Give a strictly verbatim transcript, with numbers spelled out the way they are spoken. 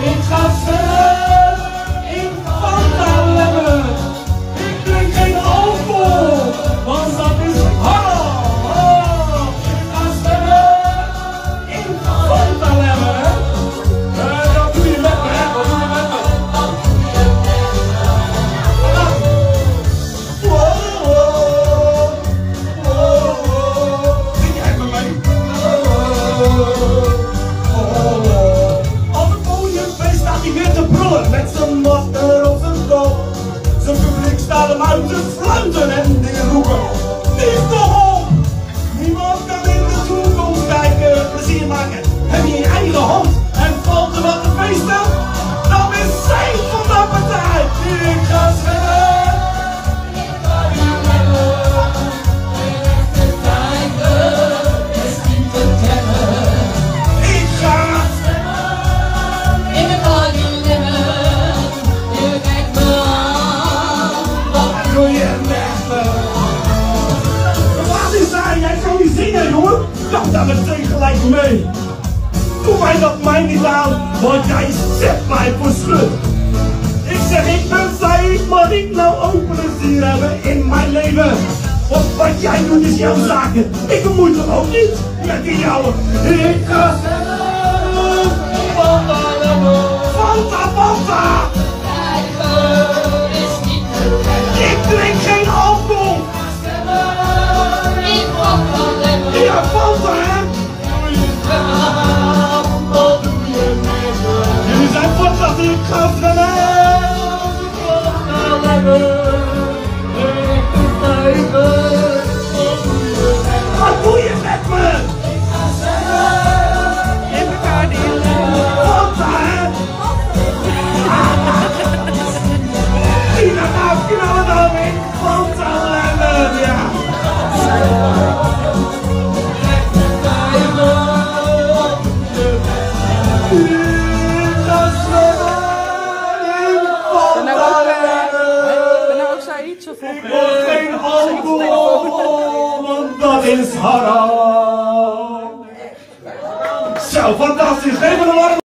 Ik ga zwemmen in Fanta Lemon. Ik drink geen alcohol, want dat is haram. Ik ga zwemmen in Fanta Lemon. Uh, dat doe je met me, hè? Dat doe je met me. Wow, wow, wow, wow. Zing jij met mij? Op het podiumfeest staat hij weer te brullen met zijn masker op zijn kop. Zijn publiek staat hem uit te fluiten en dingen roepen. Niet toch op! Niemand kan in de toekomst kijken, plezier maken. Heb je in je eigen hand en valt er wat te feesten? Dan is zij van de partij. Ik ga zwemmen. Dacht daar meteen gelijk mee. Doe mij dat mij niet aan, want jij zet mij voor schut. Ik zeg ik ben Saïd, maar ik nou ook plezier hebben in mijn leven. Want wat jij doet is jouw zaken. Ik bemoei me ook niet met die jouwe. Ik ga zwemmen, Fanta Lemon. Fanta, Fanta. Ik drink geen alcohol. Ja, Fanta, hè? Jullie zijn fantastisch, ik ga zwemmen. Wat doe je met me? Ik ga zwemmen in Bacardi Lemon. Fanta, hè? Tina, nou, knallen dan in Fanta Lemon, ja. Ik wil geen alcohol, want dat is haram. Zo, fantastisch. Geef me een warm